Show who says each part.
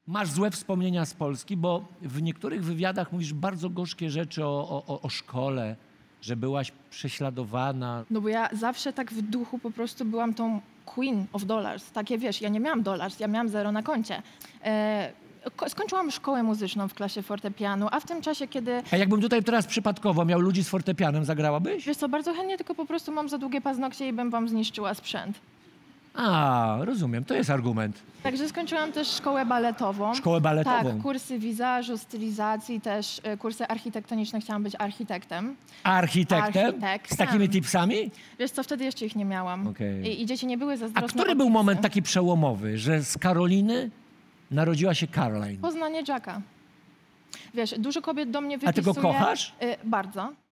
Speaker 1: Masz złe wspomnienia z Polski, bo w niektórych wywiadach mówisz bardzo gorzkie rzeczy o szkole, że byłaś prześladowana.
Speaker 2: No bo ja zawsze tak w duchu po prostu byłam tą queen of dollars. Takie wiesz, ja nie miałam dollars, ja miałam 0 na koncie. Skończyłam szkołę muzyczną w klasie fortepianu, a w tym czasie, kiedy...
Speaker 1: A jakbym tutaj teraz przypadkowo miał ludzi z fortepianem, zagrałabyś?
Speaker 2: Wiesz co, bardzo chętnie, tylko po prostu mam za długie paznokcie i bym wam zniszczyła sprzęt.
Speaker 1: A, rozumiem, to jest argument.
Speaker 2: Także skończyłam też szkołę baletową.
Speaker 1: Szkołę baletową?
Speaker 2: Tak, kursy wizażu, stylizacji, też kursy architektoniczne. Chciałam być architektem.
Speaker 1: Architektem?
Speaker 2: Architektem.
Speaker 1: Z takimi tipsami?
Speaker 2: Wiesz co, wtedy jeszcze ich nie miałam.
Speaker 1: Okej.
Speaker 2: I dzieci nie były
Speaker 1: A
Speaker 2: zazdrosne.
Speaker 1: który
Speaker 2: o
Speaker 1: był
Speaker 2: tipsy.
Speaker 1: moment taki przełomowy, że z Karoliny narodziła się Caroline?
Speaker 2: Poznanie Jacka. Wiesz, dużo kobiet do mnie
Speaker 1: A ty
Speaker 2: wypisuje...
Speaker 1: go kochasz?
Speaker 2: Bardzo.